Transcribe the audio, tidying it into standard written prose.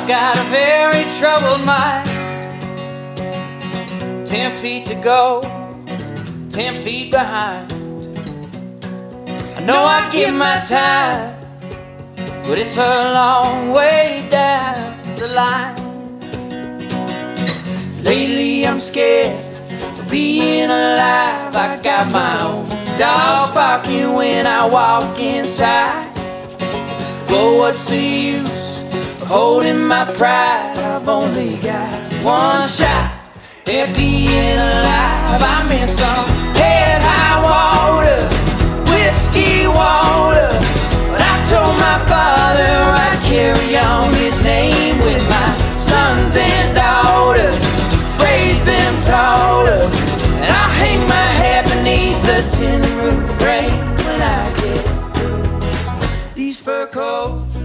got a very troubled mind. 10 feet to go, 10 feet behind. I know I give my time, but it's a long way down the line. Lately I'm scared of being alive. I got my own dog barking when I walk inside. But what's the use of holding my pride? I've only got one shot at being alive. I'm in some head high water, whiskey water. But I told my father I'd carry on his name with my sons and daughters, raise them taller. And I'll hang my head beneath the tin roof rain when I get through these fur coats.